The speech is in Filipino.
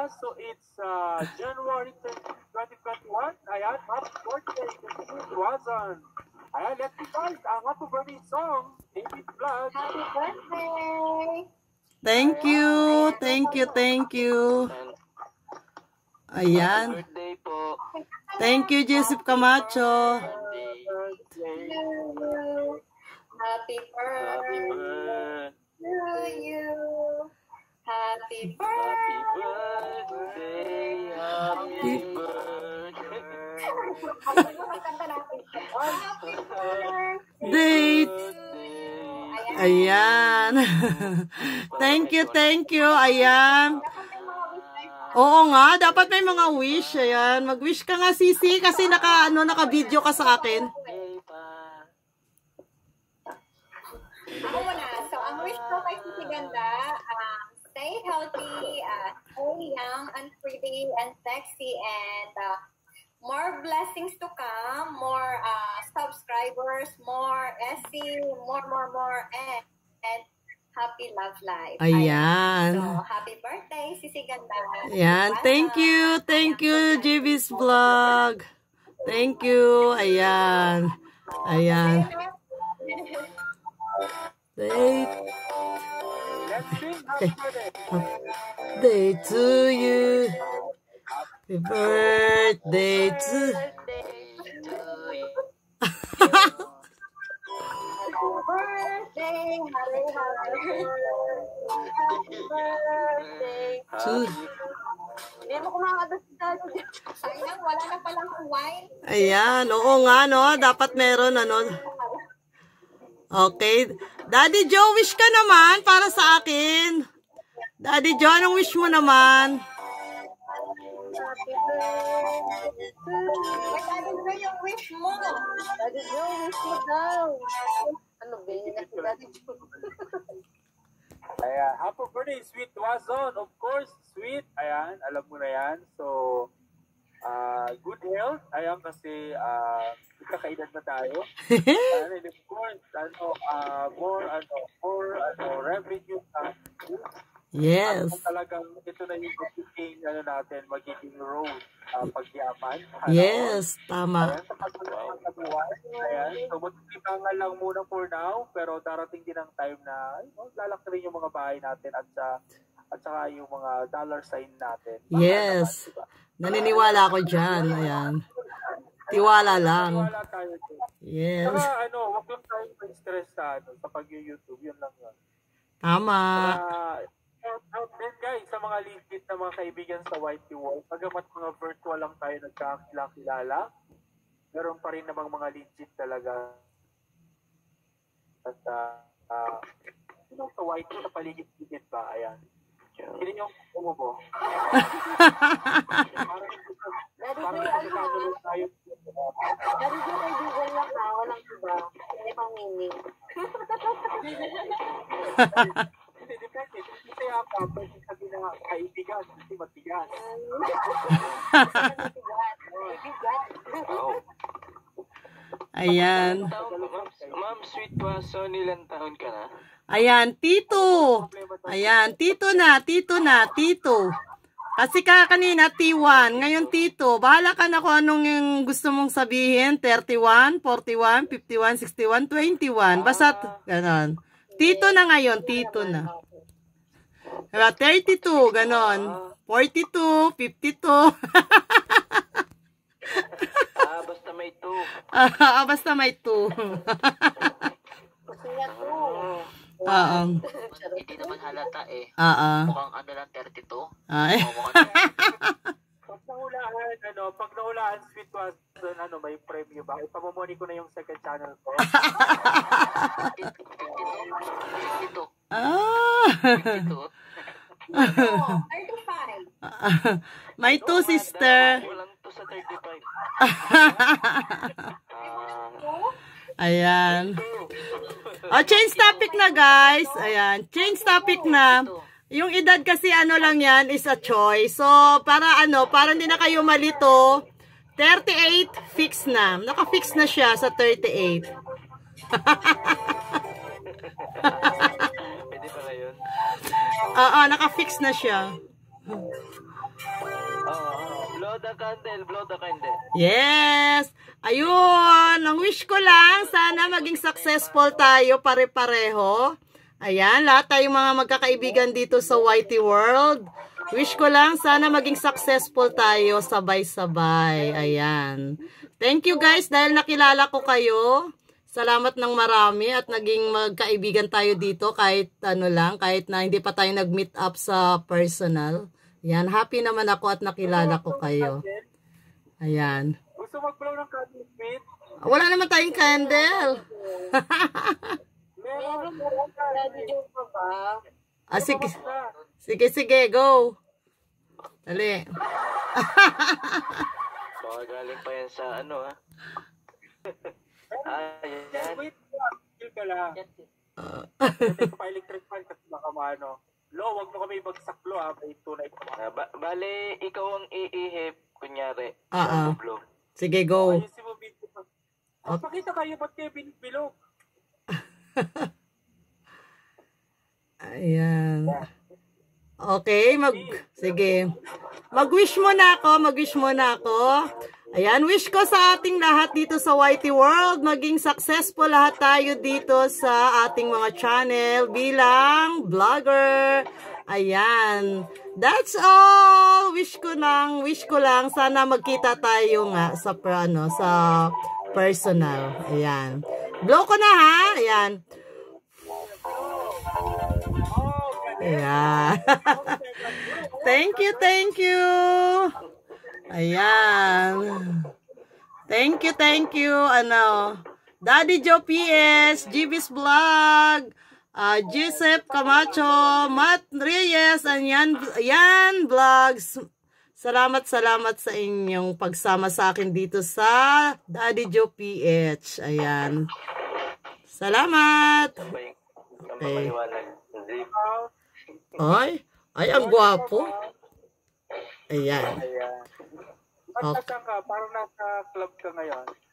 pala. So it's January 2021. Ayan, happy birthday to Sweet Wazon. Ayan, let's guys, ang happy birthday song, David Vlog. Happy birthday! Thank you, thank you, thank you. Ayan. Birthday po. Thank you, Joseph Camacho. Happy birthday to you. Happy birthday. Happy birthday. Date. Ayan. Thank you, thank you. Ayan. Oo nga, dapat may mga wish. Ayan, mag-wish ka nga, Sisi, kasi naka-video ka sa akin. Ako muna. So, ang wish ko kay Sisi Ganda, stay healthy, stay young and pretty and sexy, and more blessings to come, more subscribers, more SC, more, and happy love life. Ayan. So, happy birthday, Sisi Ganda. Ayan, thank you, JB's Vlog. Thank you, ayan. Ayan. Date. Day to you. Happy birthday to birthday, happy birthday. Hindi mo kumakadasdalo. Sayang, wala na palang wine. Ayan, oo nga, no? Dapat meron, ano. Okay. Daddy Joe, wish ka naman para sa akin. Daddy Joe, anong wish mo naman? Happy birthday. Daddy Joe, yung wish mo. Daddy Joe, wish mo daw. Ano ba yun? Daddy Joe. Ayan, happy birthday, Sweet Wazon. Of course, sweet. Ayan, alam mo na yan. So, good health. Ayan, kasi kakaedad na tayo. And of course, more revenue. Yes. Talagang ito na yung magiging road pagyaman. Yes, tama. Ayan, so magtibangan lang muna for now, pero darating din ang time na lalaki rin yung mga bahay natin at saka yung mga dollar sign natin. Yes. Diba? Naniniwala ako dyan. Ayan. Tiwala lang. Tiwala tayo dyan. Yes. Saka wag lang tayo stress sa pag-YouTube. Yun lang yun. Tama. Then guys, sa mga legit na mga kaibigan sa YT World, pagamat mga virtual lang tayo nagkakilala, meron pa rin namang mga legit talaga. At sa YT sa paligid-ligid ba? Ayan. Hindi yung umubo. Parang nagkakagulo tayo. Daddy Joe, may Google lang ha. Walang iba. Hindi pang meaning. Hindi, depende. Kaya pwede sabihin na kaibigan, kasi matigas. Ayan. Ma'am, Sweet Wazon, ilang taon ka na? Ayan, Tito. Ayan, Tito. Kasi kanina T1, ngayon Tito. Bahala ka na kung anong yung gusto mong sabihin. 31, 41, 51, 61, 21. Basta ganon. Tito na ngayon, Tito na. 32, ganon. 42, 52. Basta may 2. Basta may 2. Oo. Hindi naman halata eh. Oo. Mukhang ano lang, 32. Ay. Pag nahulaan, Sweet Wazon, may premyo ba? Ipamamoni ko na yung second channel ko. 52. 52. 35. May 2, sister. Walang 2 sa 35. Ayan. Change topic na, guys. Ayan. Change topic na. Yung edad kasi lang yan is a choice. So, para hindi na kayo malito, 38 fix na. Naka-fix na siya sa 38. Pwede pala yun. Naka-fix na siya. Blow the candle, blow the candle. Yes! Ayun! Ang wish ko lang, sana maging successful tayo pare-pareho. Ayan, lahat tayong mga magkakaibigan dito sa YT World. Wish ko lang, sana maging successful tayo sabay-sabay. Ayan. Thank you guys dahil nakilala ko kayo. Salamat ng marami at naging magkaibigan tayo dito kahit ano lang, kahit na hindi pa tayo nag-meet up sa personal. Ayan, happy naman ako at nakilala ko kayo. Ayan. Gusto mag-blow ng candle, Smith? Wala naman tayong candle. Meron. Daddy joke pa ba? Sige. Sige, go. Dali. Baka galing pa yan sa ano, ha? Yan. Wait, chill ka lang. Take pa electric fan kasi baka maano. Lo, wag mo kami ibagsak lo ha. May tunay pa. Bale, ikaw ang iihip, kunyari. Blow. Sige, go. Ayusin mo video pa. Pakita kayo, ba't kayo binibilog? Ayan. Okay, sige. Mag-wish muna ako. Ayan, wish ko sa ating lahat dito sa YT World, maging successful lahat tayo dito sa ating mga channel bilang vlogger. Ayan. That's all. Wish ko lang sana magkita tayo nga sa sa personal. Ayan. Blow ko na ha. Ayan. Ayan. Thank you. Ayan. Thank you. Daddy Joe PS, GB's Vlog, Joseph Camacho, Matt Reyes, and Yan Vlogs. Salamat sa inyong pagsama sa akin dito sa Daddy Joe PH. Ayan. Salamat. Okay. Ay, ang gwapo. Ayan. Ba't ka? Parang nasa club ka ngayon.